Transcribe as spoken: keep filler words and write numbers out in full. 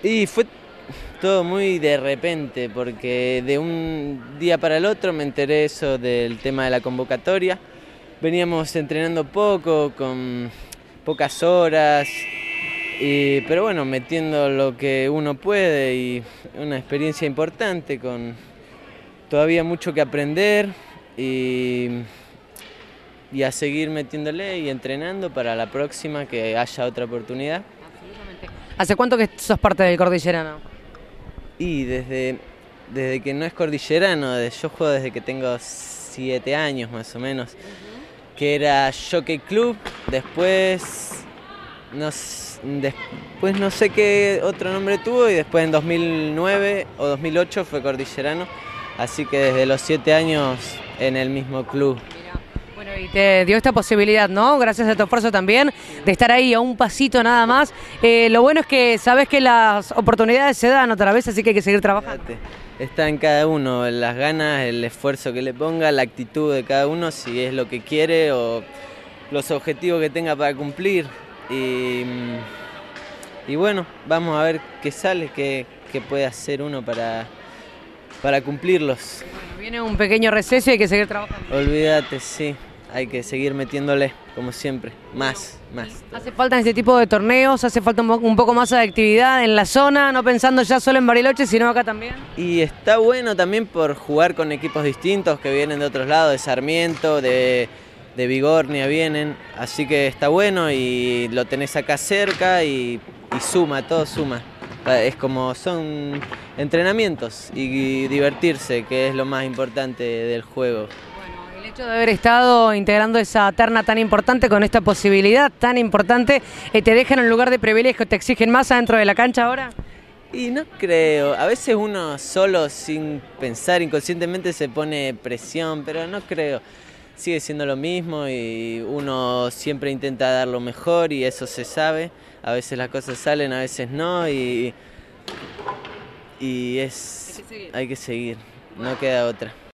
Y fue todo muy de repente, porque de un día para el otro me enteré eso del tema de la convocatoria. Veníamos entrenando poco, con pocas horas, y, pero bueno, metiendo lo que uno puede y una experiencia importante, con todavía mucho que aprender y, y a seguir metiéndole y entrenando para la próxima que haya otra oportunidad. Absolutamente. ¿Hace cuánto que sos parte del Cordillerano? Y desde, desde que no es cordillerano, yo juego desde que tengo siete años más o menos, que era Jockey Club, después no, después no sé qué otro nombre tuvo y después en dos mil nueve o dos mil ocho fue cordillerano, así que desde los siete años en el mismo club. Bueno, y te dio esta posibilidad, ¿no? Gracias a tu esfuerzo también, de estar ahí a un pasito nada más. Eh, lo bueno es que sabes que las oportunidades se dan otra vez, así que hay que seguir trabajando. Está en cada uno, las ganas, el esfuerzo que le ponga, la actitud de cada uno, si es lo que quiere o los objetivos que tenga para cumplir. Y, y bueno, vamos a ver qué sale, qué, qué puede hacer uno para, para cumplirlos. Bueno, viene un pequeño receso y hay que seguir trabajando. Olvídate, sí. Hay que seguir metiéndole, como siempre, más, más. ¿Hace falta este tipo de torneos? ¿Hace falta un poco más de actividad en la zona? No pensando ya solo en Bariloche, sino acá también. Y está bueno también por jugar con equipos distintos que vienen de otros lados, de Sarmiento, de, de Vigornia vienen. Así que está bueno y lo tenés acá cerca y, y suma, todo suma. Es como son entrenamientos y divertirse, que es lo más importante del juego. El hecho de haber estado integrando esa terna tan importante con esta posibilidad tan importante, eh, ¿te dejan en un lugar de privilegio? ¿Te exigen más adentro de la cancha ahora? Y no creo, a veces uno solo sin pensar inconscientemente se pone presión, pero no creo. Sigue siendo lo mismo y uno siempre intenta dar lo mejor y eso se sabe. A veces las cosas salen, a veces no y, y es, hay que seguir, no queda otra.